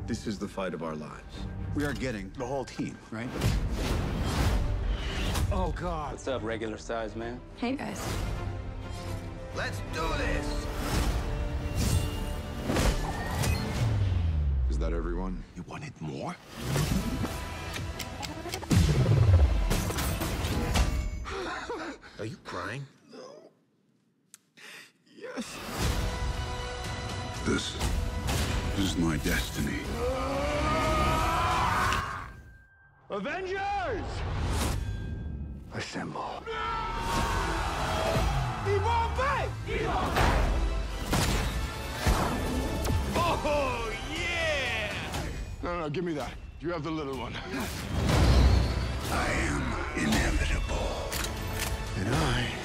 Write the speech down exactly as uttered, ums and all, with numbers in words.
This is the fight of our lives. We are getting the whole team, right? Oh, God. What's up, regular size man? Hey, guys. Let's do this! Is that everyone? You wanted more? Are you crying? No. Yes. This is my destiny. Avengers! Assemble. Oh, yeah! No, no, give me that. You have the little one. I am inevitable. And I